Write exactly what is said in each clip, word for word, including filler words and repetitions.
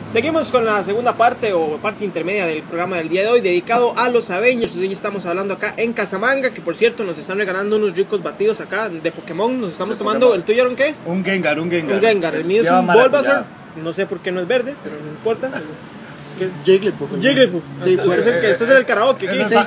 Seguimos con la segunda parte o parte intermedia del programa del día de hoy, dedicado a los Avengers. Hoy estamos hablando acá en Casamanga, que por cierto nos están regalando unos ricos batidos acá de Pokémon. Nos estamos de tomando, Pokémon. ¿El tuyo era un qué? Un Gengar, un Gengar. Un Gengar, el mío es un Bulbasaur. No sé por qué no es verde, pero no importa. Jigglypuff. Jigglypuff. Sí, pues es el que este es el karaoke. Es sí.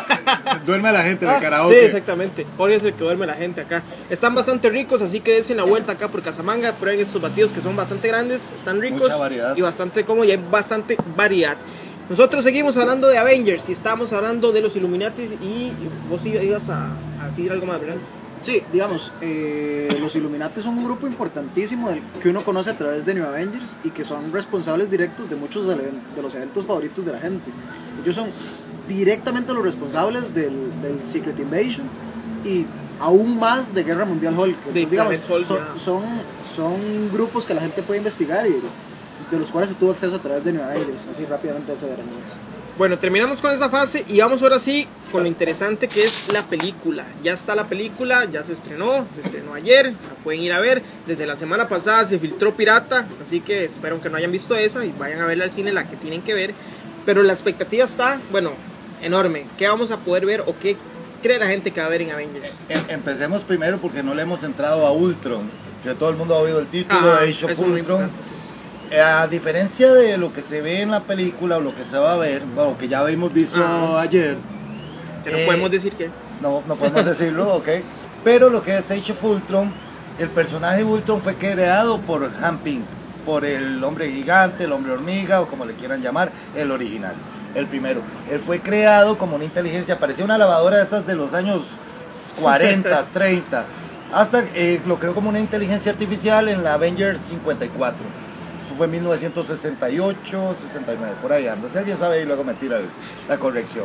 Duerme la gente en el karaoke. Sí, exactamente. Jorge es el que duerme la gente acá. Están bastante ricos, así que dense la vuelta acá por Casamanga. Prueben estos batidos que son bastante grandes, están ricos. Mucha variedad. Y bastante cómodos y hay bastante variedad. Nosotros seguimos hablando de Avengers y estamos hablando de los Illuminatis. Y vos ibas a, a decir algo más, ¿verdad? Sí, digamos, eh, los Illuminati son un grupo importantísimo del, que uno conoce a través de New Avengers y que son responsables directos de muchos de, de los eventos favoritos de la gente. Ellos son directamente los responsables del, del Secret Invasion y aún más de Guerra Mundial Hulk. Entonces, digamos, Hulk, son, son, son grupos que la gente puede investigar y de los cuales se tuvo acceso a través de New Avengers. Así rápidamente se verán eso. Bueno, terminamos con esa fase y vamos ahora sí con lo interesante que es la película. Ya está la película, ya se estrenó, se estrenó ayer, la pueden ir a ver. Desde la semana pasada se filtró pirata, así que espero que no hayan visto esa y vayan a verla al cine, la que tienen que ver. Pero la expectativa está, bueno, enorme. ¿Qué vamos a poder ver o qué cree la gente que va a ver en Avengers? Em, empecemos primero porque no le hemos entrado a Ultron, que todo el mundo ha oído el título Ah, de Age of eso es muy Ultron. importante, sí. A diferencia de lo que se ve en la película o lo que se va a ver, bueno, que ya habíamos visto Ah. ayer. Que no eh, podemos decir que... No, no podemos decirlo, ok. Pero lo que es Age of Ultron, el personaje de Ultron fue creado por Hank Pym, por el hombre gigante, el hombre hormiga o como le quieran llamar, el original, el primero. Él fue creado como una inteligencia, parecía una lavadora de esas de los años cuarenta, treinta, hasta eh, lo creó como una inteligencia artificial en la Avengers cincuenta y cuatro. Eso fue en mil novecientos sesenta y ocho, sesenta y nueve, por ahí anda. Si alguien sabe, y luego me tira el, la corrección.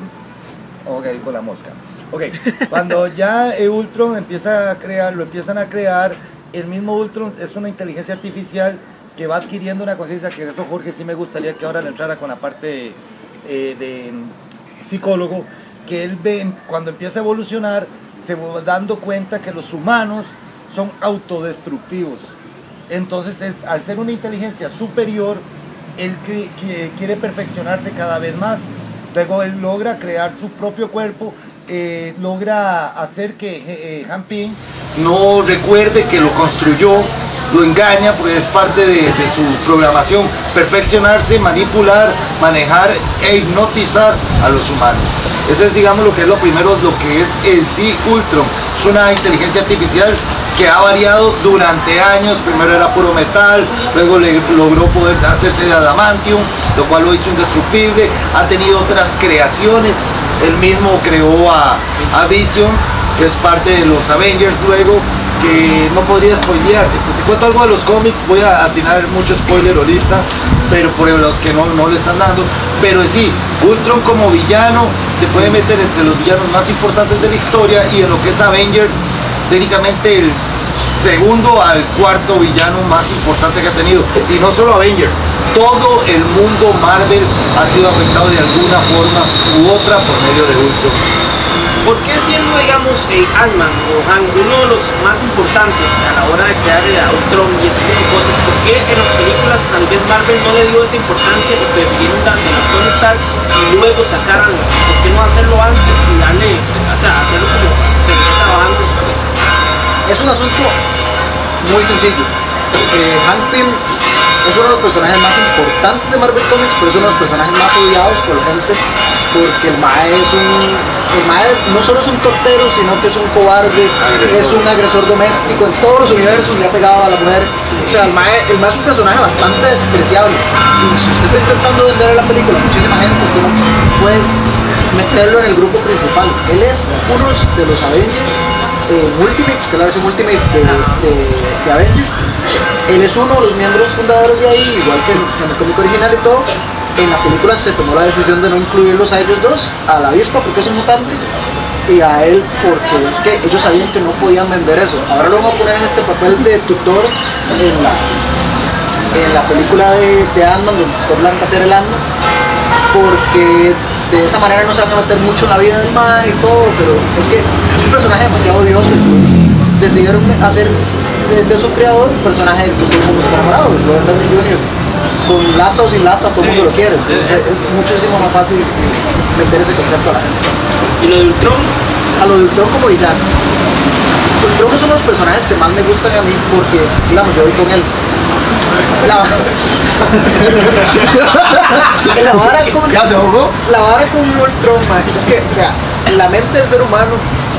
Ok, con la mosca. Ok, cuando ya Ultron empieza a crear, lo empiezan a crear, el mismo Ultron es una inteligencia artificial que va adquiriendo una conciencia, que eso Jorge sí me gustaría que ahora le entrara con la parte eh, de psicólogo, que él ve, cuando empieza a evolucionar, se va dando cuenta que los humanos son autodestructivos. Entonces, es, al ser una inteligencia superior, él que, que quiere perfeccionarse cada vez más. Luego él logra crear su propio cuerpo, eh, logra hacer que eh, Hank Pym no recuerde que lo construyó, lo engaña porque es parte de, de su programación, perfeccionarse, manipular, manejar e hipnotizar a los humanos. Ese es, digamos, lo que es lo primero, lo que es el sí Ultron. Es una inteligencia artificial que ha variado durante años. Primero era puro metal, luego le logró poder hacerse de adamantium, lo cual lo hizo indestructible. Ha tenido otras creaciones, él mismo creó a, a Vision, que es parte de los Avengers luego, que no podría spoilear. Si, si cuento algo de los cómics voy a atinar mucho spoiler ahorita, pero por los que no, no le están dando. Pero sí, Ultron como villano se puede meter entre los villanos más importantes de la historia, y en lo que es Avengers, técnicamente el segundo al cuarto villano más importante que ha tenido. Y no solo Avengers, todo el mundo Marvel ha sido afectado de alguna forma u otra por medio de Ultron. ¿Por qué siendo, digamos, eh, Ant-Man o Hank uno de los más importantes a la hora de crear a Ultron y ese tipo de cosas? ¿Por qué en las películas tal vez Marvel no le dio esa importancia y prefirieron dársela a Tony Stark y luego sacar algo? ¿Por qué no hacerlo antes y darle, o sea, hacerlo como seguir trabajando después? Es un asunto muy sencillo. Eh, Hank Pym es uno de los personajes más importantes de Marvel Comics, pero es uno de los personajes más odiados por la gente, porque el Mae es un... El Mae no solo es un tortero, sino que es un cobarde, agresor. Es un agresor doméstico, en todos los universos le ha pegado a la mujer. Sí. O sea, el Mae, el Mae es un personaje bastante despreciable. Y si usted está intentando vender la película a muchísima gente, usted no puede meterlo en el grupo principal. Él es uno de los Avengers eh, Ultimates, que es la versión Ultimate de, de, de Avengers. Él es uno de los miembros fundadores de ahí, igual que en, en el cómic original y todo. En la película se tomó la decisión de no incluirlos a ellos dos, a la avispa porque es un mutante, y a él porque es que ellos sabían que no podían vender eso. Ahora lo vamos a poner en este papel de tutor en la, en la película de, de Ant-Man, donde Scott Lang va a ser el Ant-Man, porque de esa manera no se van a meter mucho en la vida del Mae y todo, pero es que es un personaje demasiado odioso, entonces decidieron hacer de, de su creador un personaje del que todo el mundo está enamorado, Robert Downey junior con lata o sin lata, todo el mundo lo quiere. Entonces es, es muchísimo más fácil meter ese concepto a la gente. ¿Y lo de Ultron? A lo de Ultron como villano. Ultron es uno de los personajes que más me gustan a mí porque, digamos, yo voy con él. La, la vara con, ¿Ya se ahogó? La vara con Ultron, man, es que, vea, la mente del ser humano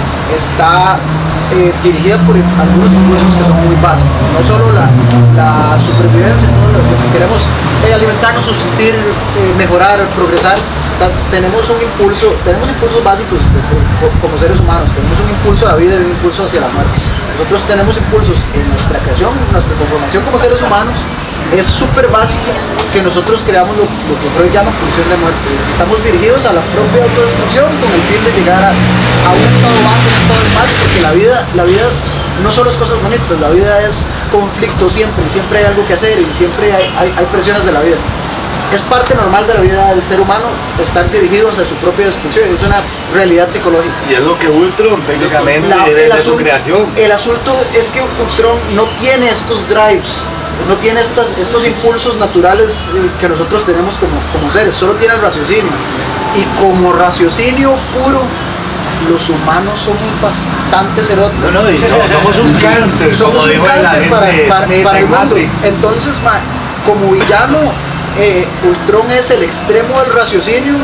está eh, dirigida por algunos impulsos que son muy básicos, no solo la, la supervivencia, ¿no? Lo que queremos eh, alimentarnos, subsistir, eh, mejorar, progresar. Tenemos un impulso, tenemos impulsos básicos como seres humanos, tenemos un impulso a la vida y un impulso hacia la muerte. Nosotros tenemos impulsos en nuestra creación, en nuestra conformación como seres humanos. Es súper básico que nosotros creamos lo, lo que Freud llama pulsión de muerte. Estamos dirigidos a la propia autodestrucción con el fin de llegar a, a un estado base, un estado de paz, porque la vida, la vida es, no solo es cosas bonitas, la vida es conflicto siempre, y siempre hay algo que hacer y siempre hay, hay, hay presiones de la vida. Es parte normal de la vida del ser humano estar dirigido hacia su propia destrucción, es una realidad psicológica. Y es lo que Ultron técnicamente La, desde el su asunto, creación. El asunto es que Ultron no tiene estos drives, no tiene estas, estos impulsos naturales eh, que nosotros tenemos como, como seres, solo tiene el raciocinio. Y como raciocinio puro, los humanos somos bastante cerotes. No, no, y no, somos un cáncer, somos como un dijo la cáncer gente para, de para, Smith para en el mundo. Matrix. Entonces, ma, como villano, eh, Ultron es el extremo del raciocinio,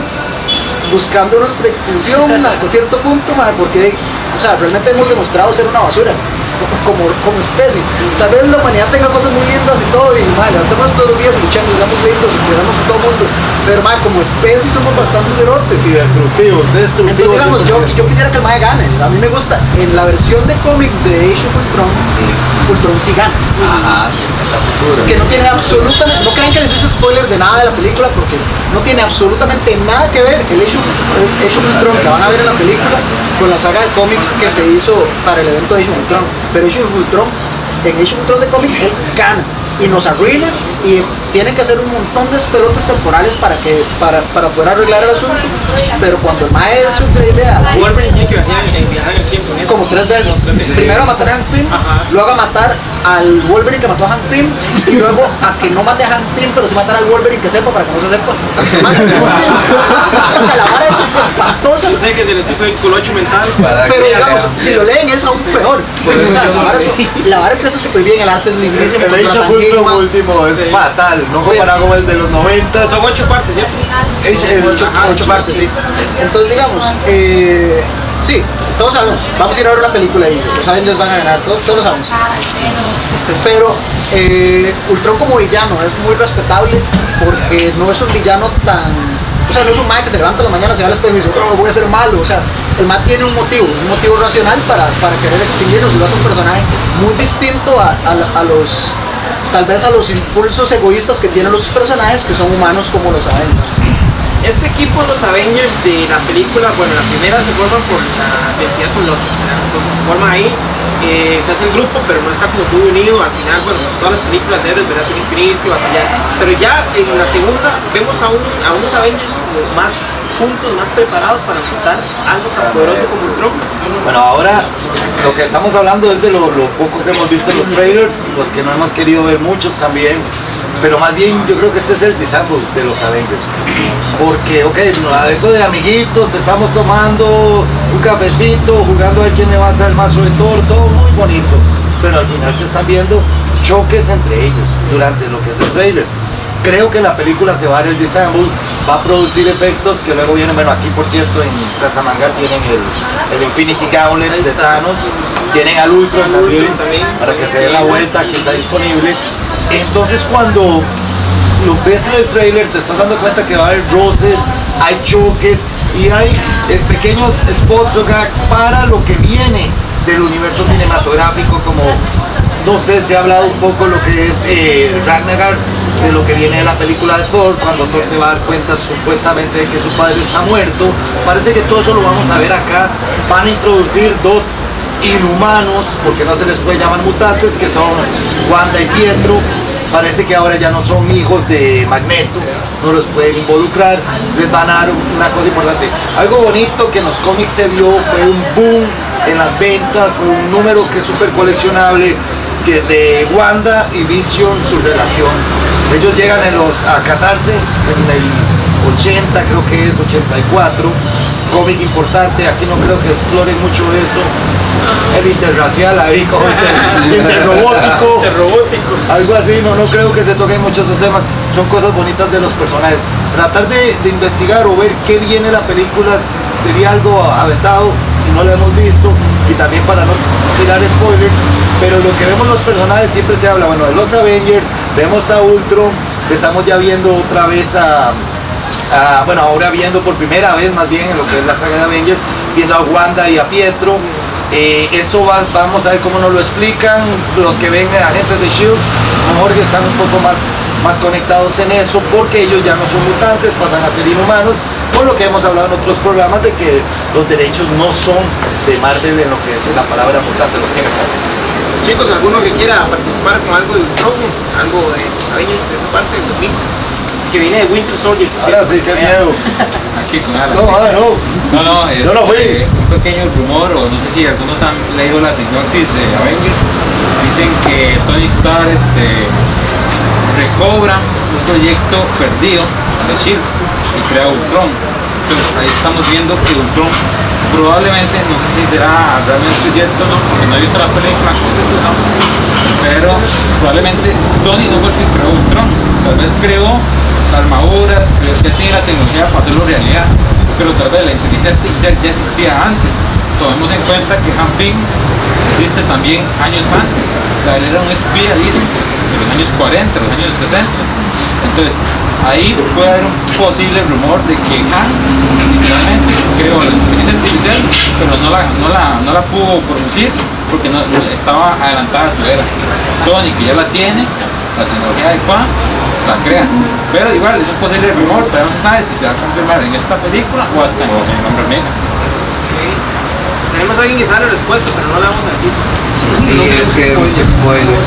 buscando nuestra extinción hasta cierto punto, ma, porque o sea, realmente hemos demostrado ser una basura como, como especie. Tal vez la humanidad tenga cosas muy lindas y todo, y ma, levantamos todos los días y luchamos, y damos lindos y cuidamos a todo el mundo, pero ma, como especie somos bastante cerotes. Y destructivos, destructivos. Entonces, digamos, yo, yo quisiera que el Mae gane. A mí me gusta, en la versión de cómics de Age of Ultron, Sí. Ultron sí gana. Ajá, sí, en la futura. Que no tiene absolutamente, no crean que les hice spoiler de nada de la película, porque no tiene absolutamente nada que ver el Age of, el Age of Ultron que van a ver en la película con la saga de cómics que se hizo para el evento de Age of Ultron. Pero Age of Ultron, en Age of Ultron de cómics, él gana y nos arruina y tienen que hacer un montón de pelotas temporales para que para, para poder arreglar el asunto. Pero cuando el Mae es una idea, Wolverine tiene que viajar en, viajar en el tiempo. ¿no? como tres veces. Primero a matar a Hank Pym, Ajá. luego a matar al Wolverine que mató a Hank Pym, y luego a que no mate a Hank Pym, pero sí matar al Wolverine que sepa para que no se sepa. Más se sepa. O sea, la vara es espantosa. Yo sé que se les hizo el colocho mental. Para Pero que digamos, vean. si lo leen es aún peor. O sea, la, vara es- la vara empieza súper bien, el arte es lindísimo. El Age of Ultron último es Sí. fatal, no comparado con el de los noventas. Son ocho partes, ¿cierto? Age- el- ocho, Ajá, ocho sí. partes, sí. Entonces, digamos, eh, sí, todos sabemos, vamos a ir a ver una película y los Avengers van a ganar, todos, todos lo sabemos. Pero eh, Ultron como villano es muy respetable porque no es un villano tan... O sea, no es un mae que se levanta en la mañana, se va al espejo y dice, oh, voy a ser malo. O sea, el mae tiene un motivo, un motivo racional para, para querer extinguirnos. Y lo hace un personaje muy distinto a, a, a los... Tal vez a los impulsos egoístas que tienen los personajes que son humanos como los Avengers. Este equipo, los Avengers de la película, bueno, la primera se forman por la necesidad con Loki, ¿verdad? Entonces se forma ahí, eh, se hace el grupo, pero no está como muy unido. Al final, bueno, todas las películas de héroes, ¿verdad? Tienen que unirse y batallar. Pero ya en la segunda vemos a, un, a unos Avengers como más juntos, más preparados para enfrentar algo tan poderoso como Ultron. Bueno, ahora lo que estamos hablando es de lo, lo poco que hemos visto en los trailers, los que no hemos querido ver muchos también, pero más bien yo creo que este es el disastre de los Avengers. Porque, ok, eso de amiguitos, estamos tomando un cafecito, jugando a ver quién le va a hacer el mazo de Thor, todo muy bonito, pero al final se están viendo choques entre ellos durante lo que es el trailer. Creo que la película se va a dar el disastre, va a producir efectos que luego vienen, bueno, aquí por cierto en Casamanga tienen el, el Infinity Gauntlet Ahí de está. Thanos, tienen al Ultron Al también, Ultron también. para que se dé la vuelta, que está disponible. Entonces cuando lo ves en el trailer te estás dando cuenta que va a haber roces, hay choques y hay eh, pequeños spots o gags para lo que viene del universo cinematográfico, como no sé, se ha hablado un poco lo que es eh, Ragnarok, de lo que viene de la película de Thor, cuando Thor se va a dar cuenta supuestamente de que su padre está muerto. Parece que todo eso lo vamos a ver acá. Van a introducir dos inhumanos, porque no se les puede llamar mutantes, que son Wanda y Pietro. Parece que ahora ya no son hijos de Magneto, no los pueden involucrar, les van a dar una cosa importante. Algo bonito que en los cómics se vio fue un boom en las ventas, fue un número que es súper coleccionable, que de Wanda y Vision, su relación. Ellos llegan en los, a casarse en el ochenta, creo que es ochenta y cuatro. Cómic importante, aquí no creo que exploren mucho eso. El interracial ahí, como inter, interrobótico, Interrobótico. algo así, no, no creo que se toquen muchos esos temas. Son cosas bonitas de los personajes. Tratar de, de investigar o ver qué viene la película sería algo aventado si no lo hemos visto, y también para no tirar spoilers, pero lo que vemos los personajes siempre se habla, bueno, de los Avengers, vemos a Ultron, estamos ya viendo otra vez a, a bueno, ahora viendo por primera vez más bien en lo que es la saga de Avengers, viendo a Wanda y a Pietro. Eh, eso va, vamos a ver cómo nos lo explican los que ven agentes de shield, mejor que están un poco más, más conectados en eso, porque ellos ya no son mutantes, pasan a ser inhumanos, por lo que hemos hablado en otros programas de que los derechos no son de Marvel en lo que es la palabra mutante, los tiene Fox. Chicos, ¿alguno que quiera participar con algo de Ultron? Algo de Avengers, de esa parte, de mí, que viene de Winter Soldier. Ahora sí, qué miedo. Aquí con Alan. No, ah, no. No, no, es, Yo no fui. eh, un pequeño rumor, o no sé si algunos han leído la sinopsis de Avengers. Dicen que Tony Stark este, recobra un proyecto perdido de shield y crea Ultron. Entonces ahí estamos viendo que Ultron probablemente, no sé si será realmente cierto o no, porque no he visto la película, no, pero probablemente Tony no fue el que creó Ultron, tal vez creó armaduras, creo que tiene la tecnología para hacerlo realidad, pero tal vez la inteligencia artificial ya existía antes. Tomemos en cuenta que Han Pym existe también años antes, o sea, él era un espía, dicen, de los años cuarenta, los años sesenta. Entonces, ahí puede haber un posible rumor de que Han literalmente creó la inteligencia artificial, pero no la, no la, no la pudo producir porque no, estaba adelantada a su era. Tony, que ya la tiene, la tecnología adecuada, la crea. Pero igual, es un posible rumor, pero no se sabe si se va a confirmar en esta película o hasta en el Hombre Hormiga. Okay. Tenemos a alguien que sabe la respuesta, pero no la vamos a decir. Sí, es que muchos spoilers.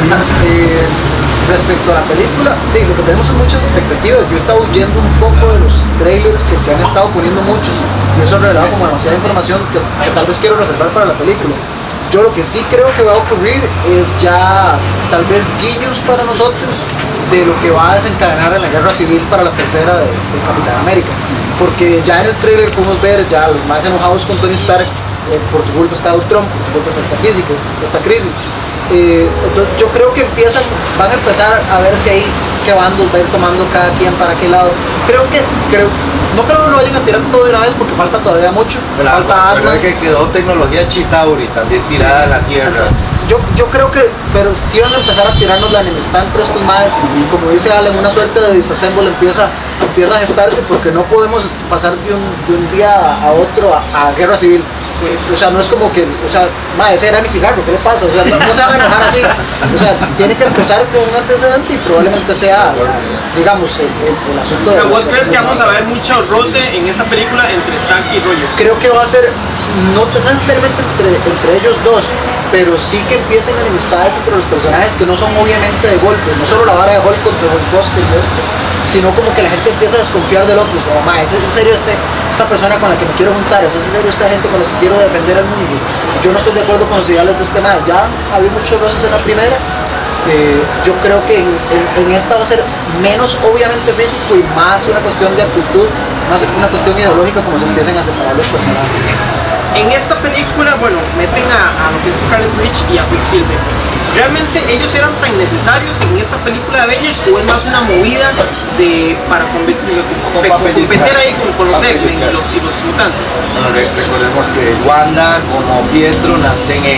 Eh, respecto a la película, de, lo que tenemos son muchas expectativas. Yo he estado huyendo un poco de los trailers porque han estado poniendo muchos y eso ha revelado como demasiada información que, que tal vez quiero reservar para la película. Yo lo que sí creo que va a ocurrir es ya tal vez guiños para nosotros de lo que va a desencadenar en la guerra civil para la tercera de, de Capitán América, porque ya en el trailer podemos ver ya los más enojados con Tony Stark, eh, por tu culpa está Ultron, por tu culpa está esta crisis, esta crisis. Eh, entonces yo creo que empiezan, van a empezar a ver si hay qué bandos va a ir tomando cada quien para qué lado. Creo que, creo, no creo que lo vayan a tirar todo de una vez porque falta todavía mucho. La falta verdad es que quedó tecnología Chitauri también tirada sí. a la tierra. Entonces, yo, yo creo que, pero sí van a empezar a tirarnos la enemistad entre estos maes y como dice Alan, una suerte de disassemble empieza, empieza a gestarse porque no podemos pasar de un, de un día a otro a, a guerra civil. Sí, o sea, no es como que, o sea, ma, ese era mi cigarro, ¿qué le pasa? O sea, no, no se van a enojar así. O sea, tiene que empezar con un antecedente y probablemente sea, digamos, el, el, el asunto de... ¿Vos crees que vamos a ver mucho roce en esta película entre Stark y Rogers? Creo que va a ser, no necesariamente entre, entre ellos dos, pero sí que empiecen enemistades entre los personajes que no son obviamente de golpe, no solo la vara de Hulk contra Hulkbuster y esto, sino como que la gente empieza a desconfiar del otro, como, ma, ¿es en serio este, esta persona con la que me quiero juntar? ¿Es en serio esta gente con la que quiero defender al mundo? Yo no estoy de acuerdo con los ideales de este ma, ya había muchos roces en la primera, eh, yo creo que en, en, en esta va a ser menos obviamente físico y más una cuestión de actitud, más una cuestión ideológica como se empiezan a separar los personajes. En esta película, bueno, meten a, a lo que es Scarlet Witch y a Quicksilver. ¿Realmente ellos eran tan necesarios en esta película de Avengers o es más una movida de para competir, competir ahí con, con los X-Men y los, y los mutantes? Bueno, re recordemos que Wanda como Pietro nacen en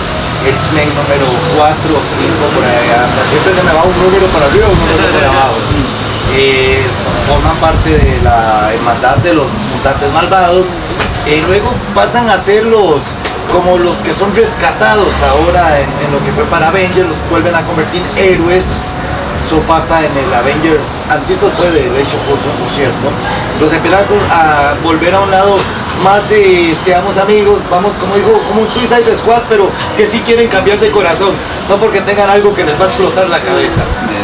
X-Men número cuatro o cinco, por allá. Siempre se me va un número para arriba o un número para abajo. Eh, forman parte de la hermandad de los mutantes malvados. Y luego pasan a ser los, como los que son rescatados ahora en, en lo que fue para Avengers, los vuelven a convertir en héroes. Eso pasa en el Avengers, antito fue de Age of Ultron, por cierto. Los empiezan a volver a un lado más, eh, seamos amigos, vamos, como digo, como un Suicide Squad, pero que sí quieren cambiar de corazón, no porque tengan algo que les va a explotar la cabeza.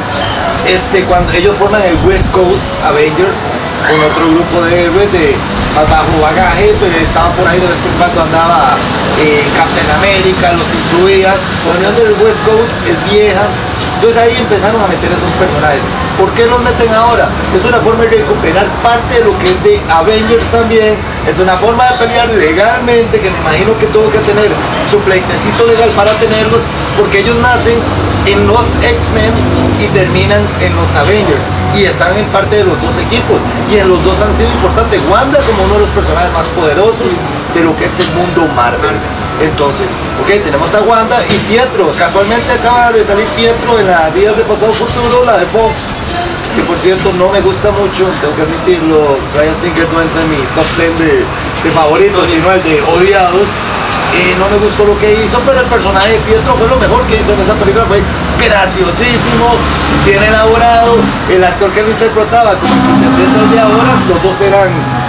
Este, cuando ellos forman el West Coast Avengers, con otro grupo de héroes de más bajo bagaje, pues estaban por ahí de vez en cuando andaba eh, Captain America, los incluía. La unión del West Coast es vieja, Entonces ahí empezaron a meter esos personajes. ¿Por qué los meten ahora? Es una forma de recuperar parte de lo que es de Avengers también. Es una forma de pelear legalmente, que me imagino que tuvo que tener su pleitecito legal para tenerlos, porque ellos nacen en los X-Men y terminan en los Avengers. Y están en parte de los dos equipos. Y en los dos han sido importantes. Wanda como uno de los personajes más poderosos de lo que es el mundo Marvel. Entonces, ok, tenemos a Wanda y Pietro. Casualmente acaba de salir Pietro en la Días de Pasado Futuro, la de Fox, que por cierto no me gusta mucho, tengo que admitirlo. Bryan Singer no entra en mi top ten de, de favoritos, sino el de odiados. Eh, no me gustó lo que hizo, pero el personaje de Pietro fue lo mejor que hizo en esa película. Fue graciosísimo, bien elaborado. El actor que lo interpretaba, como que interpreta de ahora, los dos eran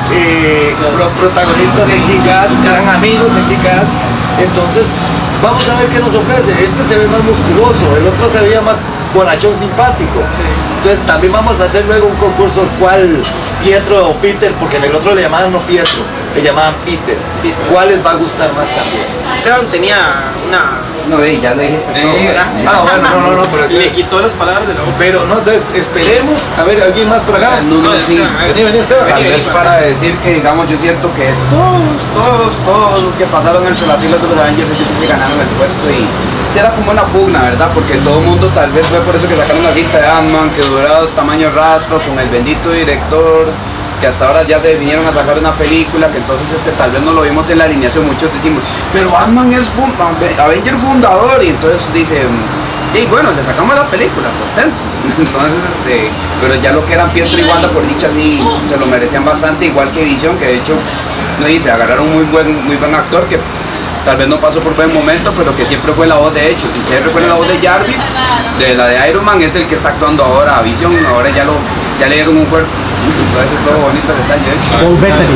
eh, pro protagonistas en Kick-Ass, eran amigos en Kick-Ass. Entonces, vamos a ver qué nos ofrece. Este se ve más musculoso, el otro se veía más bonachón, simpático. Entonces, también vamos a hacer luego un concurso cuál Pietro o Peter, porque en el otro le llamaban no Pietro, le llamaban Peter. Peter. ¿Cuál les va a gustar más también? Esteban tenía una... No, de ya le dijiste todo. Ah, bueno, no, no, no, pero... Le quitó las palabras de la boca. Pero, no, entonces, esperemos, a ver, ¿alguien más por acá? No, no, sí. Vení, vení, Esteban. Tal vez para decir que, digamos, yo siento que todos, todos, todos los que pasaron entre las filas de los Avengers, ellos sí se ganaron el puesto y era como una pugna, ¿verdad? Porque todo el mundo, tal vez fue por eso que sacaron la cita de Ant-Man, que duró tamaño rato, con el bendito director, que hasta ahora ya se vinieron a sacar una película, que entonces este, tal vez no lo vimos en la alineación. Muchos decimos, pero Ant-Man es fun Avenger fundador, y entonces dicen, y bueno, le sacamos la película, contento. Entonces, este, pero ya lo que eran Pietro y Wanda, por dicha, sí se lo merecían bastante, igual que Vision, que de hecho, no dice, agarraron un muy buen, muy buen actor, que tal vez no pasó por buen momento, pero que siempre fue la voz de hecho. Si siempre fue la voz de Jarvis, de la de Iron Man, es el que está actuando ahora a Vision. Ahora ya lo ya le dieron un cuerpo. Entonces es todo bonito el detalle. Paul Bettany.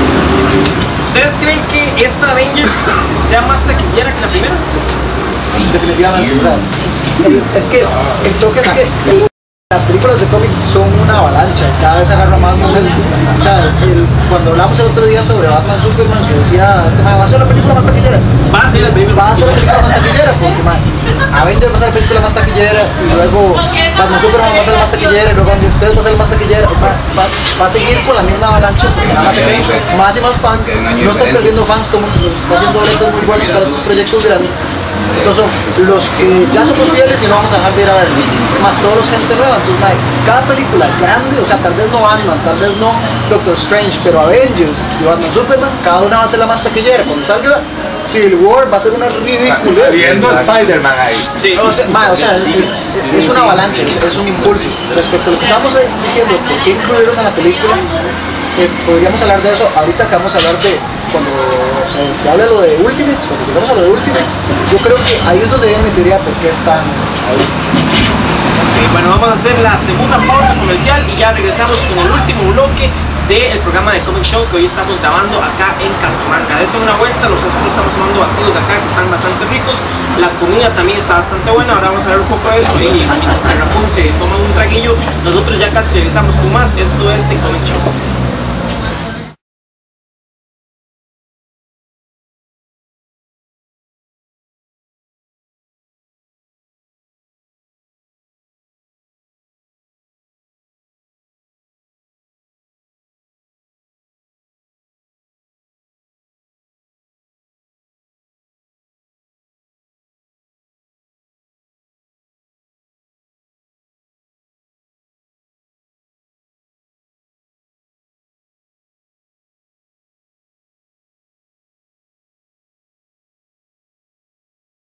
¿Ustedes creen que esta Avengers sea más taquillera que la primera? Sí, definitivamente. O sea, el, es que el toque es que el, las películas de cómics son una avalancha, cada vez agarra más momento. O sea, el, cuando hablamos el otro día sobre Batman Superman, que decía, este man, va a ser la película más taquillera. Va a ser la película, va a ser la película más taquillera, porque man, Avengers va a ser la película más taquillera, y luego Batman Superman va a ser la más taquillera, y luego ustedes va a ser la más taquillera. Va, va, va a seguir con la misma avalancha, porque nada más se ven más y más fans. No están perdiendo fans, como está haciendo boletos muy buenos para estos proyectos grandes. Entonces, los que ya somos fieles y no vamos a dejar de ir a verlos, más todos los gente nueva. Entonces, man, cada película grande, o sea, tal vez no Ant-Man, tal vez no Doctor Strange, pero Avengers y Batman Superman, cada una va a ser la más taquillera. Cuando salga Civil War va a ser una ridícula. Viendo Spider-Man ahí. Sí. O sea, man, o sea es, es una avalancha, es, es un impulso. Respecto a lo que estábamos diciendo, ¿por qué incluirlos en la película? Eh, podríamos hablar de eso ahorita que vamos a hablar de cuando eh, te hable lo de Ultimates, cuando llegamos a lo de Ultimates, yo creo que ahí es donde viene mi teoría por qué están ahí. Okay, bueno, vamos a hacer la segunda pausa comercial y ya regresamos con el último bloque del programa de Comic Show que hoy estamos grabando acá en Casamanga. Dense una vuelta, nosotros estamos tomando batidos de acá que están bastante ricos, la comida también está bastante buena. Ahora vamos a ver un poco de eso y mientras el Rapón se toma un traguillo, nosotros ya casi regresamos con más. Esto es de Comic Show.